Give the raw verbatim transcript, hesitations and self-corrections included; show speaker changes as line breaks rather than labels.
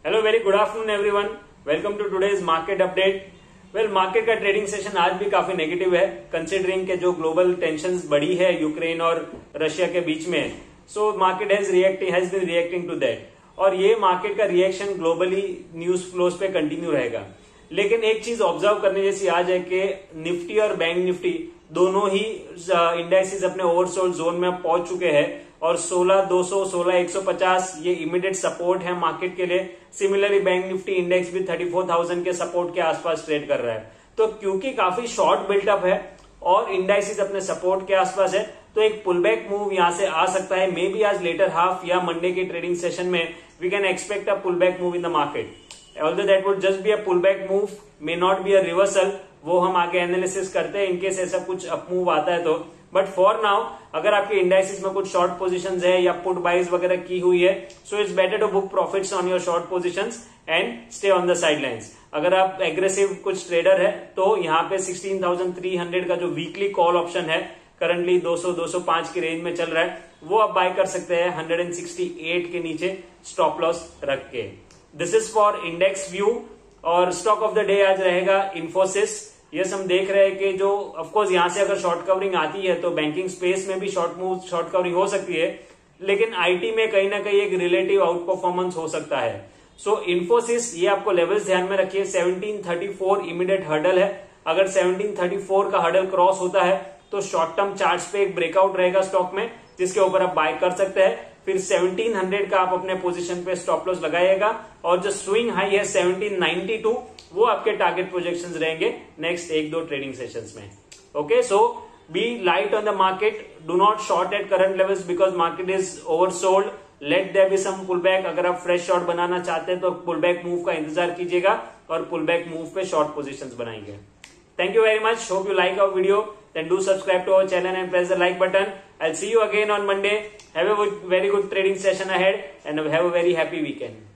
Hello, very good afternoon everyone. Welcome to today's market update. Well, market का trading session आज भी काफी negative है, कंसिडरिंग के जो ग्लोबल टेंशंस बढ़ी है यूक्रेन और रशिया के बीच में। So market has reacting has been reacting to that, और ये मार्केट का रिएक्शन ग्लोबली न्यूज फ्लोज पे कंटिन्यू रहेगा। लेकिन एक चीज ऑब्जर्व करने जैसी आज है कि निफ्टी और बैंक निफ्टी दोनों ही इंडेक्सेस अपने ओवरसोल्ड जोन में पहुंच चुके हैं, और सोलह दो सौ, सोलह एक सौ पचास ये इमीडिएट सपोर्ट है मार्केट के लिए। सिमिलरली बैंक निफ्टी इंडेक्स भी चौंतीस हज़ार के सपोर्ट के आसपास ट्रेड कर रहा है। तो क्योंकि काफी शॉर्ट बिल्टअप है और इंडेक्सेस अपने सपोर्ट के आसपास है, तो एक पुलबैक मूव यहां से आ सकता है। मे बी आज लेटर हाफ या मंडे के ट्रेडिंग सेशन में we can expect a pullback move in the market. Although that would just be a pullback move, may not be a reversal, वो हम आगे एनालिसिस करते हैं इनकेस ऐसा कुछ अप मूव आता है तो। बट फॉर नाउ अगर आपके इंडाइसिस में कुछ शॉर्ट पोजीशंस है या पुट बाइज वगैरह की हुई है, so it's better to book profits on your short positions and stay on the sidelines. अगर आप एग्रेसिव कुछ ट्रेडर है तो यहाँ पे सोलह हज़ार तीन सौ का जो वीकली कॉल ऑप्शन है करंटली दो सौ दो सौ पांच की रेंज में चल रहा है, वो आप बाय कर सकते हैं एक सौ अड़सठ के नीचे स्टॉप लॉस रख के। This is for index view. और स्टॉक ऑफ द डे आज रहेगा इन्फोसिस। यस, हम देख रहे हैं कि जो ऑफकोर्स यहां से अगर शॉर्ट कवरिंग आती है तो बैंकिंग स्पेस में भी शॉर्ट मूव शॉर्ट कवरिंग हो सकती है, लेकिन आईटी में कहीं ना कहीं एक रिलेटिव आउट परफॉर्मेंस हो सकता है। सो इन्फोसिस, ये आपको लेवल्स ध्यान में रखिए। सत्रह सौ चौंतीस इमीडिएट हर्डल है। अगर सत्रह सौ चौंतीस का हर्डल क्रॉस होता है तो शॉर्ट टर्म चार्ट्स पे एक ब्रेकआउट रहेगा स्टॉक में, जिसके ऊपर आप बाय कर सकते हैं। फिर सत्रह सौ का आप अपने पोजीशन पे स्टॉप लॉस लगाइएगा, और जो स्विंग हाई है सत्रह सौ बानवे वो आपके टारगेट प्रोजेक्शंस रहेंगे नेक्स्ट एक दो ट्रेडिंग सेशंस में। Okay, so be light on the market, do not short at current levels because market is oversold. Let there be some pullback. अगर आप फ्रेश शॉर्ट बनाना चाहते हैं तो पुलबैक मूव का इंतजार कीजिएगा और पुलबैक मूव पे शॉर्ट पोजीशंस बनाएंगे। Thank you very much. Hope you like our video. Then do subscribe to our channel and press the like button. I'll see you again on Monday. Have a very good trading session ahead and have a very happy weekend.